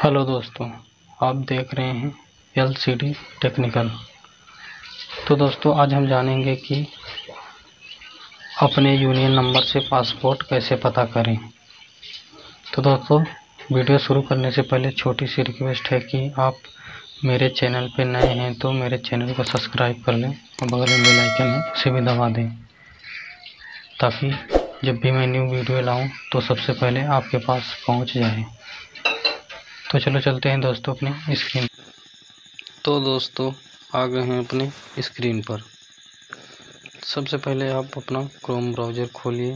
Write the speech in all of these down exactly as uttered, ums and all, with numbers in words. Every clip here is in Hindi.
हेलो दोस्तों, आप देख रहे हैं एलसीडी टेक्निकल। तो दोस्तों आज हम जानेंगे कि अपने यूनियन नंबर से पासपोर्ट कैसे पता करें। तो दोस्तों वीडियो शुरू करने से पहले छोटी सी रिक्वेस्ट है कि आप मेरे चैनल पे नए हैं तो मेरे चैनल को सब्सक्राइब कर लें और बगल में बेल आइकन है उसे भी दबा दें, ताकि जब भी मैं न्यू वीडियो लाऊं तो सबसे पहले आपके पास पहुंच जाए। तो चलो चलते हैं दोस्तों अपनी स्क्रीन। तो दोस्तों आ गए हैं अपने स्क्रीन पर। सबसे पहले आप अपना क्रोम ब्राउज़र खोलिए।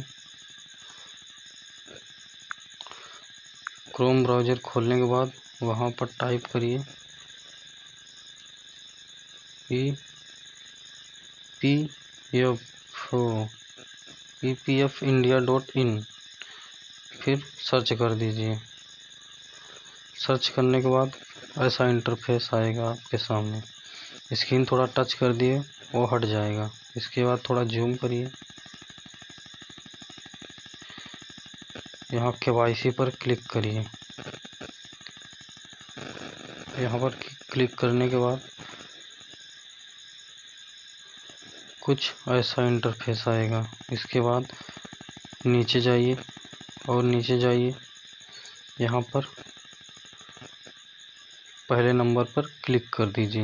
क्रोम ब्राउज़र खोलने के बाद वहाँ पर टाइप करिए E P F O E P F India dot in, फिर सर्च कर दीजिए। सर्च करने के बाद ऐसा इंटरफेस आएगा आपके सामने। स्क्रीन थोड़ा टच कर दिए वो हट जाएगा। इसके बाद थोड़ा जूम करिए। यहाँ के वाई सी पर क्लिक करिए। यहाँ पर क्लिक करने के बाद कुछ ऐसा इंटरफेस आएगा। इसके बाद नीचे जाइए और नीचे जाइए, यहाँ पर पहले नंबर पर क्लिक कर दीजिए।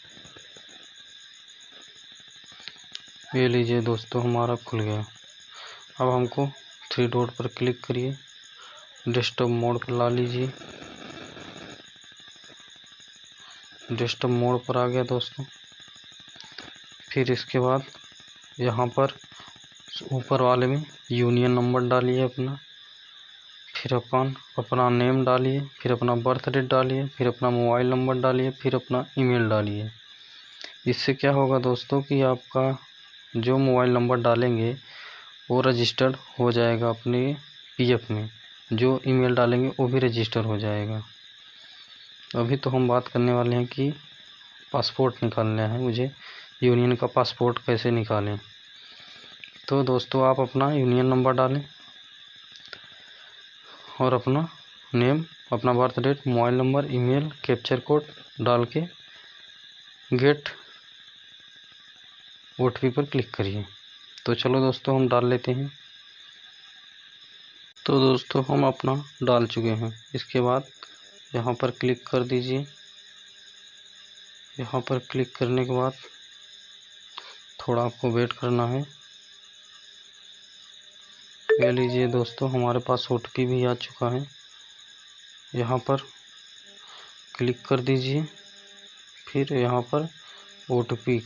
ये लीजिए दोस्तों, हमारा खुल गया। अब हमको थ्री डॉट पर क्लिक करिए, डेस्कटॉप मोड पर ला लीजिए। डेस्कटॉप मोड पर आ गया दोस्तों। फिर इसके बाद यहाँ पर ऊपर वाले में यूनियन नंबर डालिए अपना, फिर अपन अपना नेम डालिए, फिर अपना बर्थ डेट डालिए, फिर अपना मोबाइल नंबर डालिए, फिर अपना ईमेल डालिए। इससे क्या होगा दोस्तों कि आपका जो मोबाइल नंबर डालेंगे वो रजिस्टर्ड हो जाएगा अपने पीएफ में, जो ईमेल डालेंगे वो भी रजिस्टर हो जाएगा। अभी तो हम बात करने वाले हैं कि पासपोर्ट निकालना है मुझे, यूनियन का पासपोर्ट कैसे निकालें। तो दोस्तों आप अपना यूनियन नंबर डालें और अपना नेम, अपना birth date, mobile number, email, captcha code डाल के गेट ओटीपी पर क्लिक करिए। तो चलो दोस्तों हम डाल लेते हैं। तो दोस्तों हम अपना डाल चुके हैं। इसके बाद यहाँ पर क्लिक कर दीजिए। यहाँ पर क्लिक करने के बाद थोड़ा आपको वेट करना है। ले लीजिए दोस्तों, हमारे पास ओटीपी भी आ चुका है। यहाँ पर क्लिक कर दीजिए, फिर यहाँ पर ओटीपी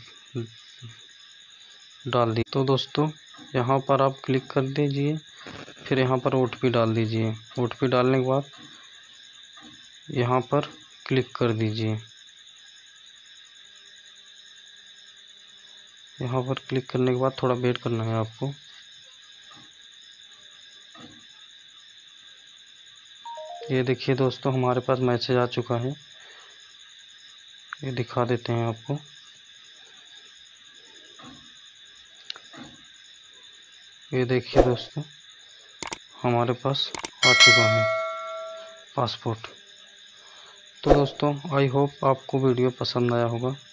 डाल दी। तो दोस्तों यहाँ पर आप क्लिक कर दीजिए, फिर यहाँ पर ओटीपी डाल दीजिए। ओटीपी डालने के बाद यहाँ पर क्लिक कर दीजिए। यहाँ पर क्लिक करने के बाद थोड़ा वेट करना है आपको। ये देखिए दोस्तों, हमारे पास मैसेज आ चुका है। ये दिखा देते हैं आपको। ये देखिए दोस्तों, हमारे पास आ चुका है पासपोर्ट। तो दोस्तों आई होप आपको वीडियो पसंद आया होगा।